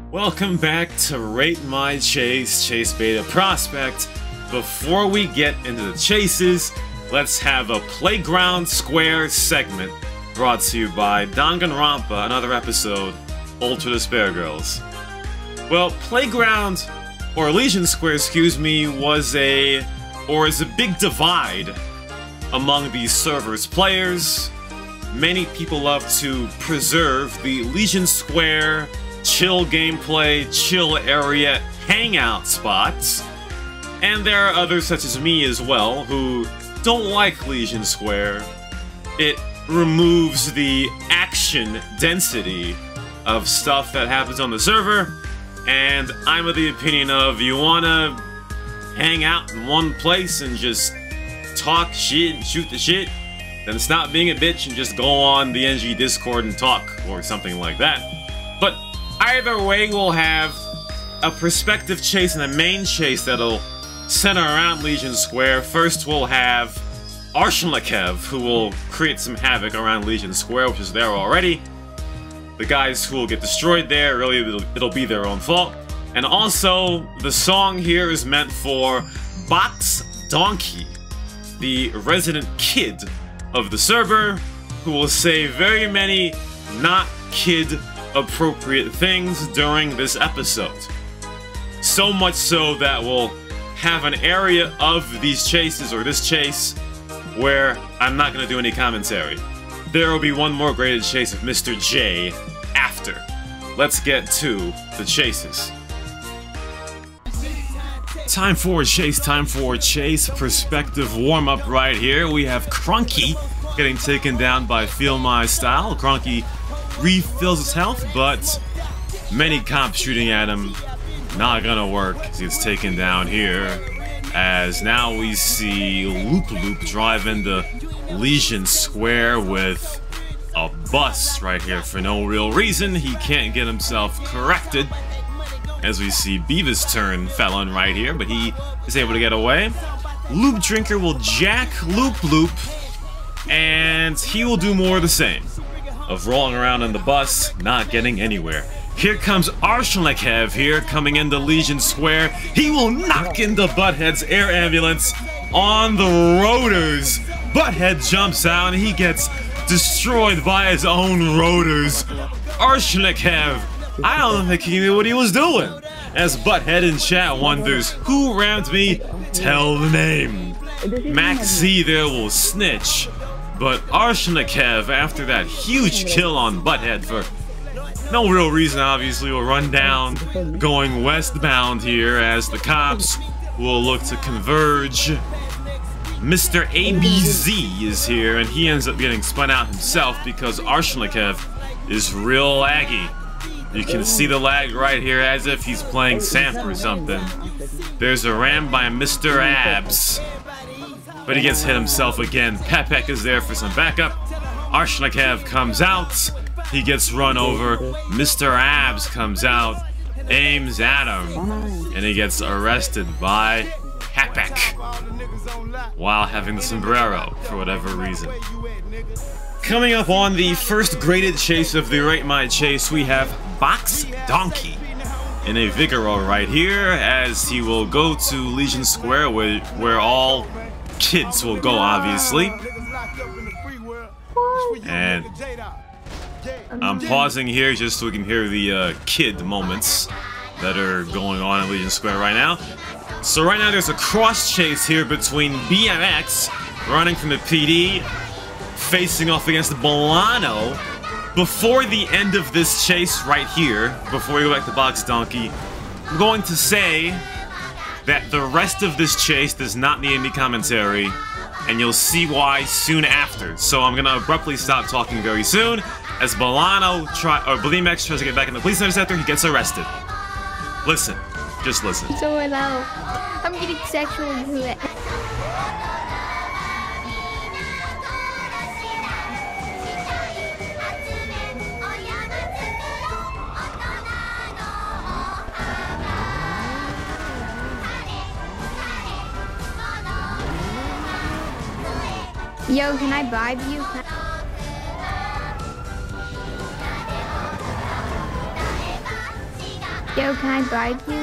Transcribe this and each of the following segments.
Welcome back to Rate My Chase, Chase Beta Prospect. Before we get into the chases, let's have a Playground Square segment brought to you by Danganronpa, another episode, Ultra Despair Girls. Well, Playground, or Legion Square, excuse me, is a big divide among the server's players. Many people love to preserve the Legion Square chill gameplay, chill area, hangout spots. And there are others such as me as well who don't like Legion Square. It removes the action density of stuff that happens on the server, and I'm of the opinion of you wanna hang out in one place and just talk shit and shoot the shit, then stop being a bitch and just go on the NG Discord and talk, or something like that. But either way, we'll have a perspective chase and a main chase that'll center around Legion Square. First, we'll have Arshenlikev, who will create some havoc around Legion Square, which is there already. The guys who will get destroyed there, really, it'll be their own fault. And also, the song here is meant for BoxeDonkey, the resident kid of the server, who will say very many not kid-appropriate things during this episode. So much so that we'll have an area of these chases, or this chase, where I'm not going to do any commentary. There will be one more graded chase of Mr. J after. Let's get to the chases. Time for a chase, perspective warm-up right here. We have Crunky getting taken down by Feel My Style. Crunky refills his health, but many cops shooting at him. Not gonna work, because he gets taken down here. As now we see Loop drive into Legion Square with a bus right here for no real reason. He can't get himself corrected. As we see Beavis turn felon right here, but he is able to get away. Loop Drinker will jack Loop, and he will do more of the same, of rolling around on the bus, not getting anywhere. Here comes Arshenlikev here, coming into Legion Square. He will knock into Butthead's air ambulance on the rotors. Butthead jumps out, and he gets destroyed by his own rotors. Arshenlikev, I don't think he knew what he was doing. As Butthead in chat wonders, who rammed me? Tell the name. Max Z there will snitch. But Arshenlikev, after that huge kill on Butthead for no real reason, obviously, will run down, going westbound here as the cops will look to converge. Mr. ABZ is here, and he ends up getting spun out himself because Arshenlikev is real laggy. You can see the lag right here as if he's playing Samp or something. There's a ram by Mr. Abs, but he gets hit himself again. Pepek is there for some backup. Arshenlikev comes out. He gets run over. Mr. Abs comes out, aims at him, and he gets arrested by Pepek while having the sombrero for whatever reason. Coming up on the first graded chase of the Rate My Chase, we have BoxeDonkey in a Vigoro right here, as he will go to Legion Square, where all kids will go, obviously. And I'm pausing here just so we can hear the kid moments that are going on in Legion Square right now. So right now there's a cross chase here between BMX running from the PD, facing off against Bolano. Before the end of this chase right here, before we go back to BoxeDonkey, I'm going to say that the rest of this chase does not need any commentary, and you'll see why soon after. So I'm gonna abruptly stop talking very soon, as BMX tries to get back in the police interceptor, he gets arrested. Listen. Just listen. So loud. I'm getting sexually harassed. Yo, can I bribe you? Yo, can I bribe you?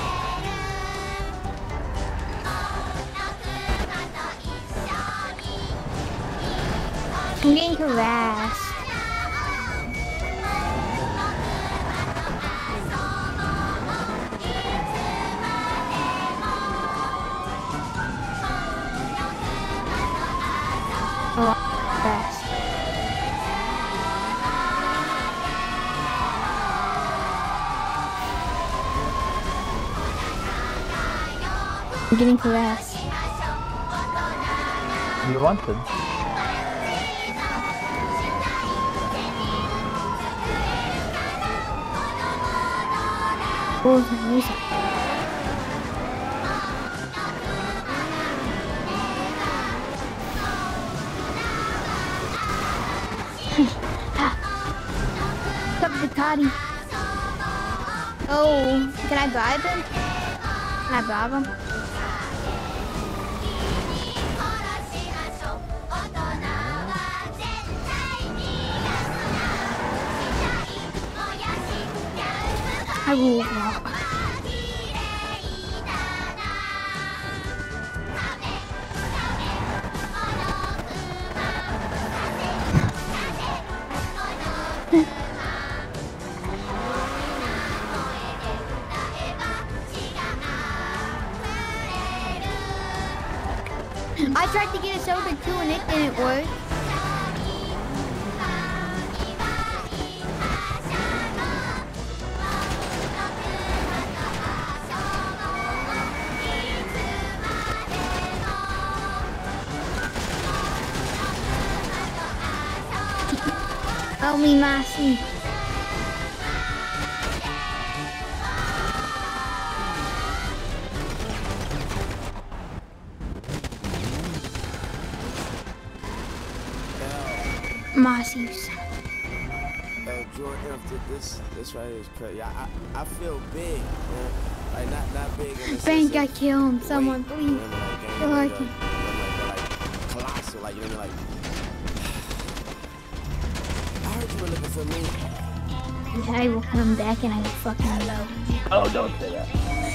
I'm getting harassed. Oh, harassed. I'm getting harassed. You wanted. What was the music? What's up, Ducati? Oh, can I bribe him? Can I bribe him? I will walk. I tried to get us over too and it didn't work. Help me, Massey. Massey's. Jordan, this right here is crazy. I feel big, man. Like not big in the Bank sense got of killed. Someone, weight, please. you know, Like, like colossal, like you know, like. I heard you were looking for me. I will come back and I will fucking love you. Oh, don't say that.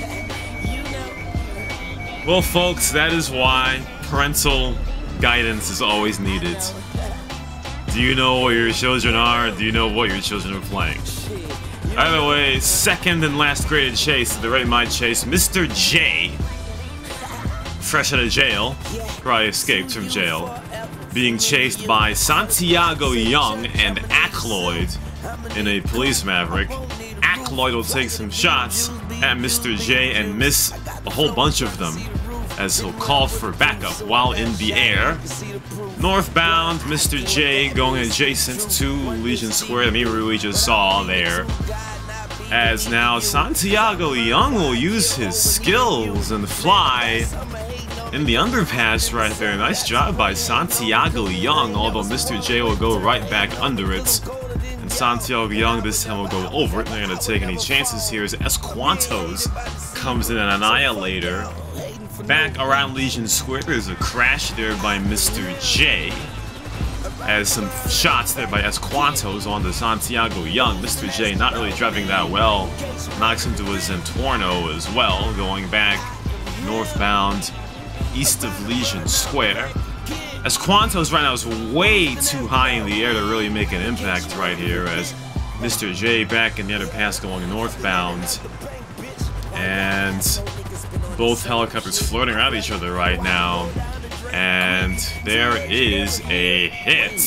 Well, folks, that is why parental guidance is always needed. Do you know what your children are? Do you know what your children are playing? Either way, second and last graded chase to the right mind chase, Mr. J, fresh out of jail, probably escaped from jail, being chased by Santiago Young and Ackloyd in a police maverick. Ackloyd will take some shots at Mr. J and miss a whole bunch of them, as he'll call for backup while in the air. Northbound, Mr. J going adjacent to Legion Square, the mirror we just saw there. As now Santiago Young will use his skills and fly in the underpass right there. Nice job by Santiago Young, although Mr. J will go right back under it. And Santiago Young this time will go over it. They're going to take any chances here as Esquantos comes in an Annihilator. Back around Legion Square, there's a crash there by Mr. J. As some shots there by Esquantos onto Santiago Young. Mr. J not really driving that well. Knocks into his Zentorno as well, going back northbound east of Legion Square. Esquantos right now is way too high in the air to really make an impact right here, as Mr. J back in the other pass going northbound. And both helicopters flirting around each other right now. And there is a hit.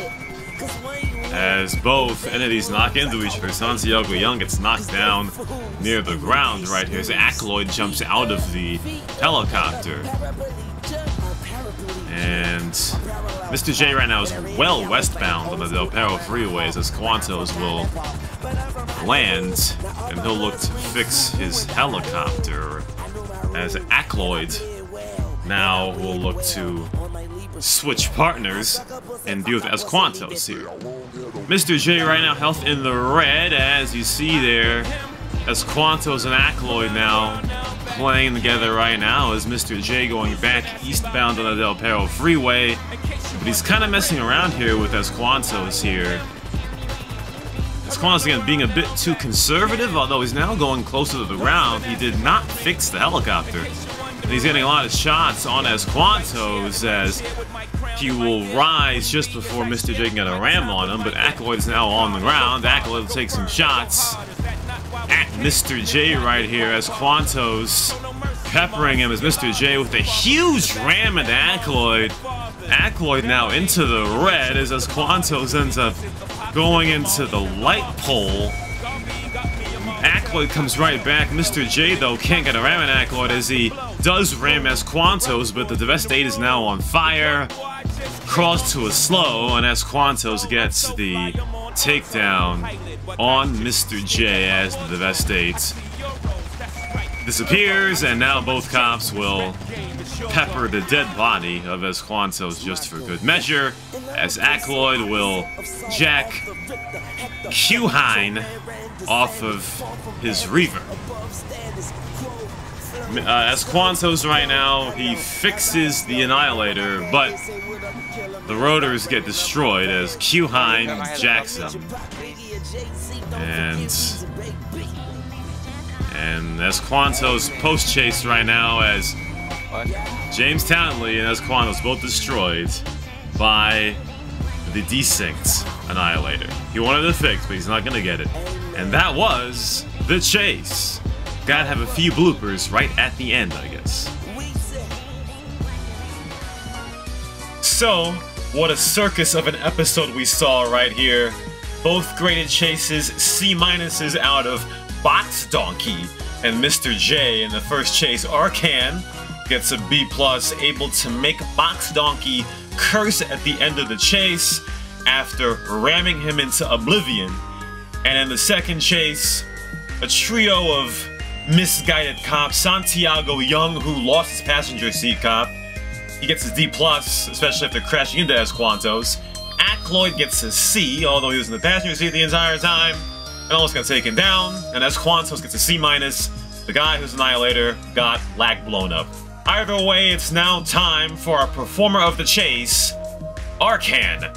As both entities knock into each other. Santiago Young gets knocked down near the ground right here as Ackloyd jumps out of the helicopter. And Mr. J right now is well westbound on the Del Perro freeways as Quantos will land, and he'll look to fix his helicopter, as Ackloyd now will look to switch partners and deal with Esquantos here. Mr. J right now health in the red, as you see there. Esquantos and Ackloyd now playing together right now as Mr. J going back eastbound on the Del Perro freeway. But he's kind of messing around here with Esquantos here. Esquantos again being a bit too conservative, although he's now going closer to the ground. He did not fix the helicopter. And he's getting a lot of shots on Esquantos as he will rise just before Mr. J can get a ram on him, but Acolyte is now on the ground. Acolyte will take some shots at Mr. J right here as Esquantos peppering him as Mr. J with a huge ram at Acolyte. Acolyte now into the red as Esquantos ends up going into the light pole. Acolyte comes right back. Mr. J, though, can't get a ram at Acolyte as he does ram Esquantos, but the Devastate is now on fire. Crawls to a slow, and Esquantos gets the takedown on Mr. J as the Devastate disappears, and now both cops will pepper the dead body of Esquantos just for good measure, as Acolyte will jack Q-Hine off of his Reaver. Esquantos right now, he fixes the Annihilator, but the rotors get destroyed as Q-Hine jacks him. And Esquantos post-chase right now as James Townley and Esquantos both destroyed by the desynced Annihilator. He wanted to fix, but he's not gonna get it. And that was the chase. Gotta have a few bloopers right at the end, I guess. So, what a circus of an episode we saw right here. Both graded chases, C-minuses out of BoxeDonkey and Mr. J. In the first chase, Arcan gets a B+, able to make BoxeDonkey curse at the end of the chase after ramming him into oblivion. And in the second chase, a trio of misguided cops, Santiago Young, who lost his passenger seat cop, he gets his D+, especially after crashing into Esquantos. Acolyte gets a C, although he was in the passenger seat the entire time, and almost got taken down, and Esquantos gets a C-. The guy who's Annihilator got lag blown up. Either way, it's now time for our performer of the chase, Arcan.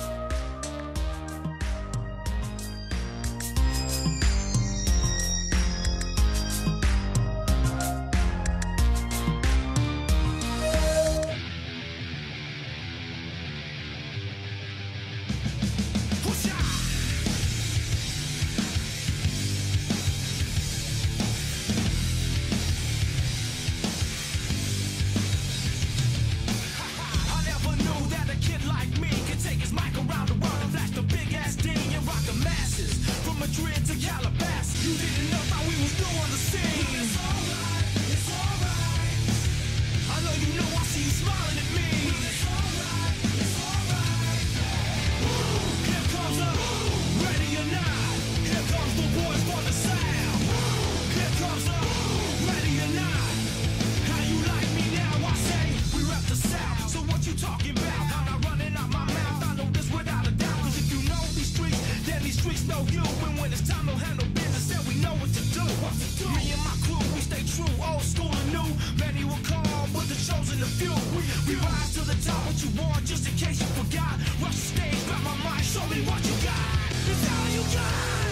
We rise to the top, what you want, just in case you forgot. Rush the stage, grab my mic, show me what you got. It's all you got.